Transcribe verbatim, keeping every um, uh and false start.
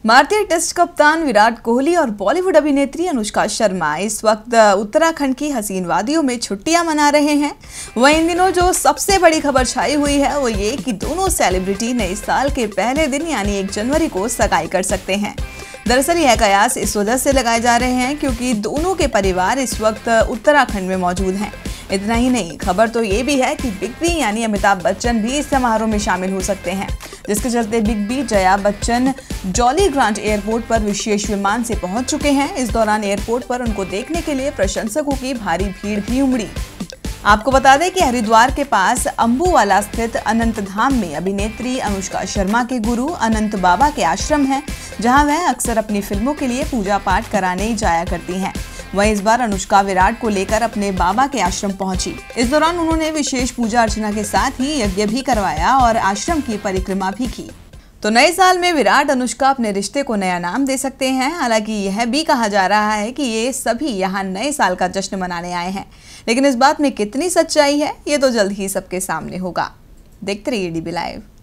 भारतीय टेस्ट कप्तान विराट कोहली और बॉलीवुड अभिनेत्री अनुष्का शर्मा इस वक्त उत्तराखंड की हसीन वादियों में छुट्टियां मना रहे हैं। वहीं इन दिनों जो सबसे बड़ी खबर छाई हुई है वो ये कि दोनों सेलिब्रिटी नए साल के पहले दिन यानी एक जनवरी को सगाई कर सकते हैं। दरअसल यह कयास इस वजह से लगाए जा रहे हैं क्योंकि दोनों के परिवार इस वक्त उत्तराखंड में मौजूद हैं। इतना ही नहीं, खबर तो ये भी है कि बिग बी यानी अमिताभ बच्चन भी इस समारोह में शामिल हो सकते हैं, जिसके चलते big B Jaya Bachchan Jolly Grant airport पर विशेष विमान से पहुंच चुके हैं। इस दौरान एयरपोर्ट पर उनको देखने के लिए प्रशंसकों की भारी भीड़ भी उमड़ी। आपको बता दें कि हरिद्वार के पास अम्बुवाला स्थित अनंत धाम में अभिनेत्री अनुष्का शर्मा के गुरु अनंत बाबा के आश्रम है, जहां वह अक्सर अपनी फिल्मों के लिए पूजा पाठ कराने जाया करती हैं। वहीं इस बार अनुष्का विराट को लेकर अपने बाबा के आश्रम पहुंची। इस दौरान उन्होंने विशेष पूजा अर्चना के साथ ही यज्ञ भी करवाया और आश्रम की परिक्रमा भी की। तो नए साल में विराट अनुष्का अपने रिश्ते को नया नाम दे सकते हैं। हालांकि यह भी कहा जा रहा है कि ये सभी यहाँ नए साल का जश्न मनाने आए हैं, लेकिन इस बात में कितनी सच्चाई है ये तो जल्द ही सबके सामने होगा। देखते रहिए डीबी लाइव।